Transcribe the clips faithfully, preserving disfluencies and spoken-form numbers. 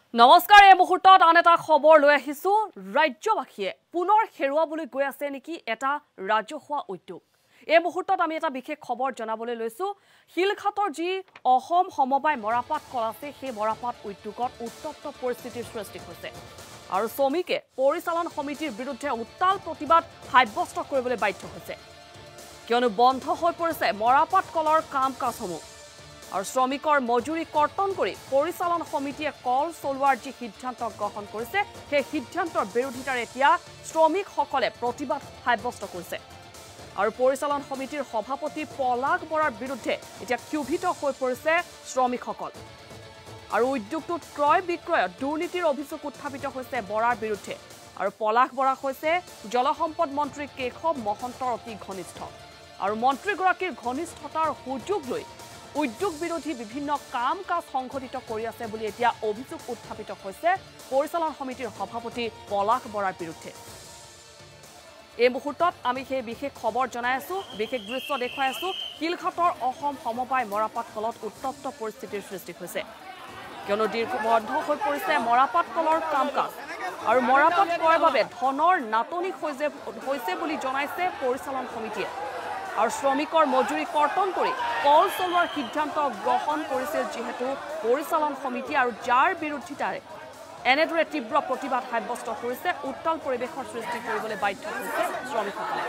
নমস্কাৰ এই মুহূৰ্তত আন এটা খবৰ লৈ আহিছো ৰাজ্যবাসীয়ে পুনৰ হেৰুৱাবলৈ গৈ আছে নেকি এটা ৰাজহুৱা উদ্যোগ এই মুহূৰ্তত আমি এটা বিশেষ খবৰ জনাবলৈ লৈছো হিলখাতৰ যি অসম সমবায় মৰাপাট কল আছে সেই মৰাপাট উদ্যোগত উত্তপ্ত পৰিস্থিতিৰ সৃষ্টি হৈছে আৰু শ্ৰমিকে পৰিচালন সমিতিৰ বিৰুদ্ধে উত্তাল প্ৰতিবাদ সাব্যস্ত কৰিবলৈ বাধ্য হৈছে কিয়নো বন্ধ হৈ পৰিছে মৰাপাট কলৰ কাম কাজসমূহ আৰু শ্ৰমিকৰ মজুৰি কৰ্তন কৰি পৰিচালন সমিতিয়ে কল চলোৱাৰ যি সিদ্ধান্ত গ্ৰহণ কৰিছে সেই সিদ্ধান্তৰ বিৰোধিতাৰে এতিয়া শ্ৰমিকসকলে প্ৰতিবাদ সাব্যস্ত কৰিছে আৰু পৰিচালন সমিতিৰ সভাপতি পলাশ বৰাৰ বিৰুদ্ধে এতিয়া ক্ষুভিত হৈ পৰিছে শ্ৰমিকসকল আৰু উদ্যোগটোত ক্ৰয় বিক্ৰয়ত দুৰ্নীতিৰ অভিযোগ উত্থাপিত হৈছে বৰাৰ বিৰুদ্ধে আৰু পলাশ বৰা হৈছে জলসম্পদ মন্ত্ৰী কেশৱ মহন্তৰ অতি ঘনিষ্ঠ আৰু মন্ত্ৰীগৰাকীৰ ঘনিষ্ঠতাৰ সুযোগ লৈ উদ্যোগ বিৰোধী বিভিন্ন কাম কাজ সংঘটিত কৰি আছে বুলি এতিয়া অভিযোগ উত্থাপিত হৈছে পৰিচালন সমিতিৰ সভাপতি পলাশ বৰাৰ বিৰুদ্ধে এই মুহূৰ্তত আমি সেই বিশেষ খবৰ জনাই আছো বিশেষ দৃশ্য দেখুৱাই আছো হিলখাতৰ অসম সমবায় মৰাপাট কলত উত্তপ্ত পৰিস্থিতিৰ সৃষ্টি হৈছে কিয়নো দীৰ্ঘ বন্ধ হৈ পৰিছে মৰাপাট কলৰ কাম কাজ আৰু মৰাপাট ক্ৰয়ৰ বাবে ধনৰ নাটনি হৈছে বুলি জনাইছে পৰিচালন সমিতিয়ে আৰু শ্ৰমিকৰ মজুৰি কৰ্তন কৰি কল চলোৱাৰ সিদ্ধান্ত গ্ৰহণ কৰিছিল যেহেতু পৰিচালন সমিতি আৰু যাৰ বিৰোধিতাৰে এনেদৰে তীব্ৰ প্ৰতিবাদ সাব্যস্ত কৰিছে উত্তাল পৰিৱেশৰ সৃষ্টি কৰিবলৈ বাধ্য হৈছে শ্ৰমিকসকলে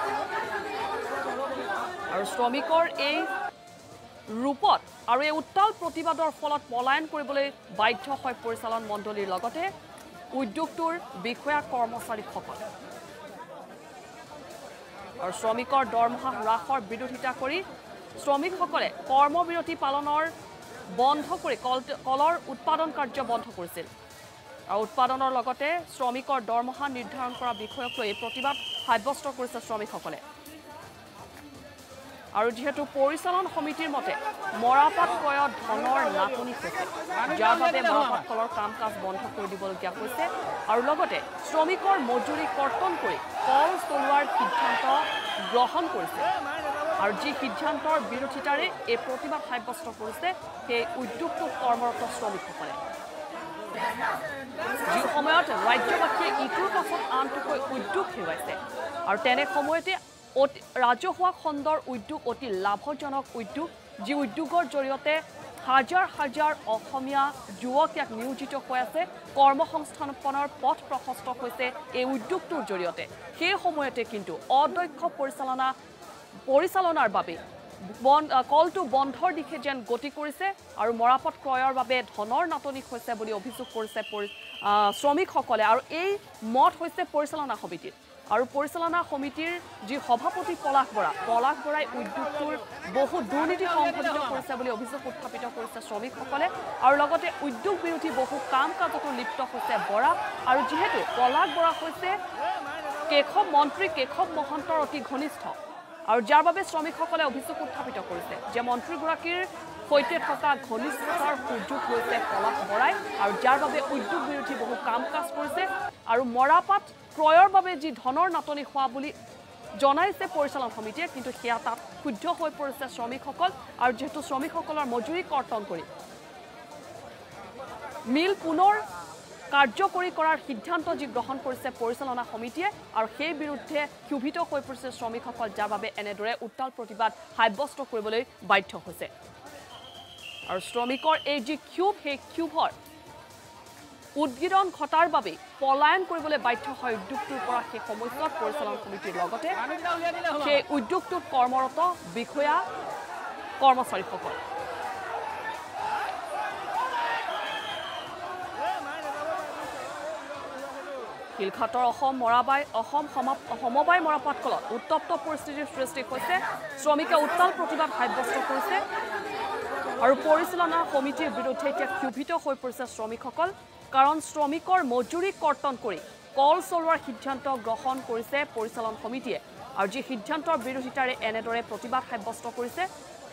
আৰু শ্ৰমিকৰ এই ৰূপত আৰু এই উত্তাল প্ৰতিবাদৰ ফলত পলায়ন কৰিবলৈ বাধ্য হয় পৰিচালন মণ্ডলীৰ লগতে উদ্যোগটোৰ বিষয়া কৰ্মচাৰীসকল আৰু শ্ৰমিকৰ দৰমহা হ্ৰাসৰ বিৰোধিতা কৰি শ্ৰমিকসকলে কৰ্মবিৰতি পালনৰ বন্ধ কৰি কলৰ উৎপাদন কাৰ্য বন্ধ কৰিছিল আৰু উৎপাদনৰ লগতে শ্ৰমিকৰ দৰমহা নিৰ্ধাৰণ কৰা বিষয়ক লৈ প্ৰতিবাদ সাব্যস্ত কৰিছে শ্ৰমিকসকলে আৰু যেহেতু পৰিচালন সমিতিৰ মতে মৰাপাট ক্ৰয়ত ধনৰ নাটনি হৈছে যাৰ বাবে মৰাপাট কলৰ কাম কাজ বন্ধ কৰি দিবলগীয়া হৈছে আৰু লগতে শ্ৰমিকৰ মজুৰি কৰ্তন কৰি কল চলোৱাৰ সিদ্ধান্ত গ্ৰহণ কৰিছে আৰু যি সিদ্ধান্তৰ বিৰোধিতাৰে এই প্ৰতিবাদ সাব্যস্ত কৰিছে সেই উদ্যোগটোত কৰ্মৰত শ্ৰমিকসকলে যি সময়ত ৰাজ্যবাসীয়ে ইটোৰ পাছত আনটোকৈ উদ্যোগ হেৰুৱাইছে আৰু তেনে সময়তে ৰাজহুৱা খণ্ডৰ উদ্যোগ অতি লাভজনক উদ্যোগ যি উদ্যোগৰ জৰিয়তে হাজাৰ হাজাৰ অসমীয়া যুৱক নিয়োজিত হৈ আছে কৰ্মসংস্থাপনৰ পথ প্ৰশস্ত হৈছে এই উদ্যোগটোৰ জৰিয়তে সেই সময়তে কিন্তু অদক্ষ পৰিচালনা পৰিচালনাৰ বাবে কলটো বন্ধৰ দিশে যেন গতি কৰিছে আৰু মৰাপাট ক্ৰয়ৰ বাবে ধনৰ নাটনি হৈছে বুলি অভিযোগ কৰিছে শ্ৰমিকসকলে আৰু এই মত হৈছে পৰিচালনা সমিতিৰ আৰু পৰিচালনা সমিতিৰ যি সভাপতি পলাশ বৰা পলাশ বৰাই উদ্যোগটোৰ বহু দুৰ্নীতি সংঘটিত কৰিছে বুলি অভিযোগ উত্থাপিত কৰিছে শ্ৰমিকসকলে আৰু লগতে উদ্যোগ বিৰোধী বহু কাম কাজতো লিপ্ত হৈছে বৰা আৰু যিহেতু পলাশ বৰা হৈছে কেশৱ মন্ত্ৰী কেশৱ মহন্তৰ অতি ঘনিষ্ঠ আৰু যাৰ বাবে শ্ৰমিকসকলে অভিযোগ উত্থাপিত কৰিছে যে মন্ত্ৰীগৰাকীৰ সৈতে থকা ঘনিষ্ঠতাৰ সুযোগ লৈছে পলাশ বৰাই আৰু যাৰ বাবে উদ্যোগ বিৰোধী বহু কাম কাজ কৰিছে আৰু মৰাপাট ক্ৰয়ৰ বাবে যি ধনৰ নাটনি হোৱা বুলি জনাইছে পৰিচালন সমিতিয়ে কিন্তু সেয়া তাত ক্ষুব্ধ হৈ পৰিছে শ্ৰমিকসকল আৰু যেহেতু শ্ৰমিকসকলৰ মজুৰি কৰ্তন কৰি মিল পুনৰ কাৰ্যকৰী কৰাৰ সিদ্ধান্ত যি গ্ৰহণ কৰিছে পৰিচালনা সমিতিয়ে আৰু সেই বিৰুদ্ধে ক্ষুভিত হৈ পৰিছে শ্ৰমিকসকল যাৰ বাবে এনেদৰে উত্তাল প্ৰতিবাদ সাব্যস্ত কৰিবলৈ বাধ্য হৈছে আৰু শ্ৰমিকৰ এই যি ক্ষোভ সেই ক্ষোভৰ উদ্গীৰণ ঘটাৰ বাবে পলায়ন কৰিবলৈ বাধ্য হয় উদ্যোগটোৰ পৰা সেই সময়ছোৱাত পৰিচালন সমিতিৰ লগতে সেই উদ্যোগটোত কৰ্মৰত বিষয়া কৰ্মচাৰীসকল হিলখাতৰ অসম মৰাবাই অসম সমবায় মৰাপাট কলত উত্তপ্ত পৰিস্থিতিৰ সৃষ্টি হৈছে শ্ৰমিকে উত্তাল প্ৰতিবাদ সাব্যস্ত কৰিছে আৰু পৰিচালনা সমিতিৰ বিৰুদ্ধে এতিয়া ক্ষুভিত হৈ পৰিছে শ্ৰমিকসকল কাৰণ শ্ৰমিকৰ মজুৰি কৰ্তন কৰি কল চলোৱাৰ সিদ্ধান্ত গ্ৰহণ কৰিছে পৰিচালন সমিতিয়ে আৰু যি সিদ্ধান্তৰ বিৰোধিতাৰে এনেদৰে প্ৰতিবাদ সাব্যস্ত কৰিছে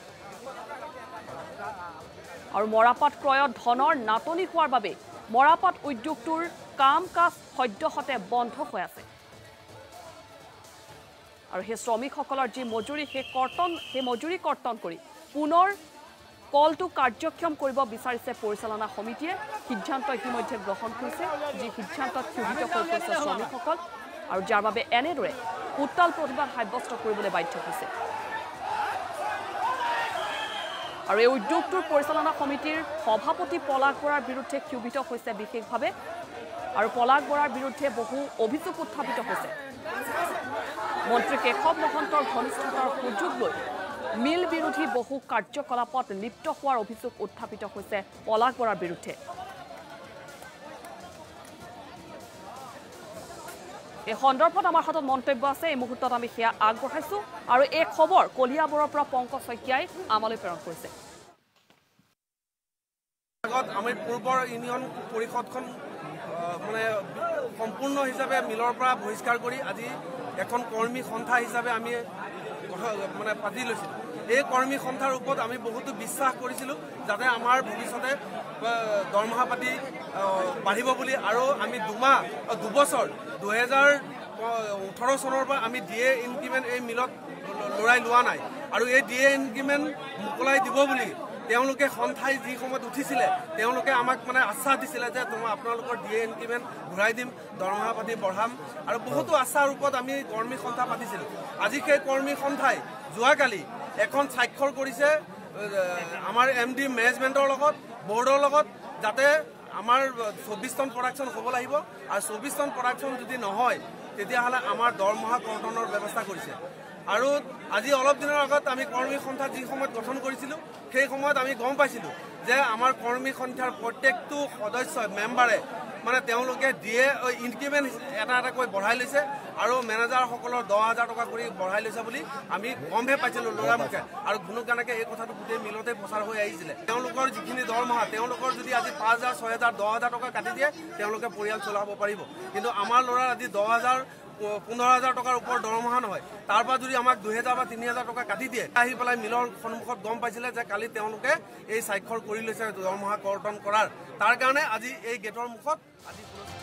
আৰু মৰাপাট ক্ৰয়ত ধনৰ নাটনি হোৱাৰ বাবে মৰাপাট উদ্যোগটোৰ কাম কাজ সদ্যহতে বন্ধ হৈ আছে আৰু সেই শ্ৰমিকসকলৰ যি মজুৰি সেই কৰ্তন সেই মজুৰি কৰ্তন কৰি পুনৰ কলটো কাৰ্যক্ষম কৰিব বিচাৰিছে পৰিচালনা সমিতিয়ে সিদ্ধান্ত ইতিমধ্যে গ্ৰহণ কৰিছে যি সিদ্ধান্তত ক্ষুভিত হৈ পৰিছে শ্ৰমিকসকল আৰু যাৰ বাবে এনেদৰে উত্তাল প্ৰতিবাদ সাব্যস্ত কৰিবলৈ বাধ্য হৈছে আৰু এই উদ্যোগটোৰ পৰিচালনা সমিতিৰ সভাপতি পলাশ বৰাৰ বিৰুদ্ধে ক্ষুভিত হৈছে বিশেষভাৱে আৰু পলাশ বৰাৰ বিৰুদ্ধে বহু অভিযোগ উত্থাপিত হৈছে মন্ত্ৰী কেশৱ মহন্তৰ ঘনিষ্ঠতাৰ সুযোগ লৈ মিল বিৰোধী বহু কাৰ্যকলাপত লিপ্ত হোৱাৰ অভিযোগ উত্থাপিত হৈছে পলাশ বৰাৰ বিৰুদ্ধে এই সন্দৰ্ভত আমাৰ হাতত মন্তব্য আছে এই মুহূৰ্তত আমি সেয়া আগবঢ়াইছো আৰু এই খবৰ কলিয়াবৰৰ পৰা পংকজ শইকীয়াই আমালৈ প্ৰেৰণ কৰিছে আমি পূৰ্বৰ ইউনিয়ন পৰিষদখন মানে সম্পূৰ্ণ হিচাপে মিলৰ পৰা বহিষ্কাৰ কৰি আজি এখন কৰ্মী সন্থা হিচাপে আমি মানে পাতি লৈছিলোঁ এই কৰ্মী সন্থাৰ ওপৰত আমি বহুতো বিশ্বাস কৰিছিলোঁ যাতে আমাৰ ভৱিষ্যতে দৰমহা পাতি বাঢ়িব বুলি আৰু আমি দুমাহ দুবছৰ দুহেজাৰ ওঠৰ চনৰ পৰা আমি ডি এ ইনক্ৰিমেণ্ট এই মিলত লৰাই লোৱা নাই আৰু এই ডি এ ইনক্ৰিমেণ্ট মোকলাই দিব বুলি তেওঁলোকে সন্থাই যি সময়ত উঠিছিলে তেওঁলোকে আমাক মানে আশ্বাস দিছিলে যে তোমাৰ আপোনালোকৰ ডি এ ইনক্ৰিমেণ্ট ঘূৰাই দিম দৰমহা পাতি বঢ়াম আৰু বহুতো আশাৰ ওপৰত আমি কৰ্মী সন্থা পাতিছিলোঁ আজি সেই কৰ্মী সন্থাই যোৱাকালি এখন স্বাক্ষৰ কৰিছে আমাৰ এম ডি মেনেজমেণ্টৰ লগত বৰ্ডৰ লগত যাতে আমাৰ চৌব্বিছ টন প্ৰডাকশ্যন হ'ব লাগিব আৰু চৌব্বিছ টন প্ৰডাকশ্যন যদি নহয় তেতিয়াহ'লে আমাৰ দৰমহা কৰ্তনৰ ব্যৱস্থা কৰিছে আৰু আজি অলপ দিনৰ আগত আমি কৰ্মী সন্থা যি সময়ত গঠন কৰিছিলোঁ সেই সময়ত আমি গম পাইছিলোঁ যে আমাৰ কৰ্মী সন্থাৰ প্ৰত্যেকটো সদস্য মেম্বাৰে মানে তেওঁলোকে দিয়ে ইনক্ৰিমেণ্ট এটা এটাকৈ বঢ়াই লৈছে আৰু মেনেজাৰসকলৰ দহ হাজাৰ টকা কৰি বঢ়াই লৈছে বুলি আমি গমহে পাইছিলোঁ ল'ৰামুখে আৰু গুণগানকে এই কথাটো গোটেই মিলতে প্ৰচাৰ হৈ আহিছিলে তেওঁলোকৰ যিখিনি দৰমহা তেওঁলোকৰ যদি আজি পাঁচ হাজাৰ ছয় হাজাৰ দহ হাজাৰ টকা কাটি দিয়ে তেওঁলোকে পৰিয়াল চলাব পাৰিব কিন্তু আমাৰ ল'ৰাৰ আজি দহ হাজাৰ পোন্ধৰ হাজাৰ টকাৰ ওপৰত দৰমহা নহয় তাৰ পৰা যদি আমাক দুহেজাৰ বা তিনি হাজাৰ টকা কাটি দিয়ে আহি পেলাই মিলৰ সন্মুখত গম পাইছিলে যে কালি তেওঁলোকে এই স্বাক্ষৰ কৰি লৈছে দৰমহা কৰ্তন কৰাৰ তাৰ কাৰণে আজি এই গেটৰ মুখত আজি